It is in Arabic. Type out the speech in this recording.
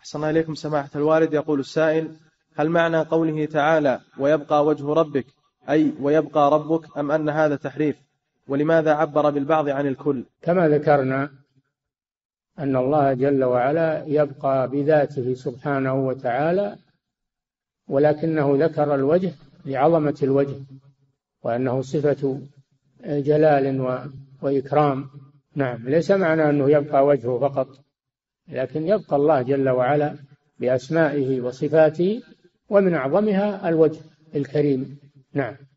أحسن إليكم سماحة الوالد. يقول السائل: هل معنى قوله تعالى ويبقى وجه ربك أي ويبقى ربك، أم أن هذا تحريف؟ ولماذا عبر بالبعض عن الكل؟ كما ذكرنا أن الله جل وعلا يبقى بذاته سبحانه وتعالى، ولكنه ذكر الوجه لعظمة الوجه، وأنه صفة جلال وإكرام. نعم، ليس معنى أنه يبقى وجهه فقط، لكن يبقى الله جل وعلا بأسمائه وصفاته، ومن أعظمها الوجه الكريم. نعم.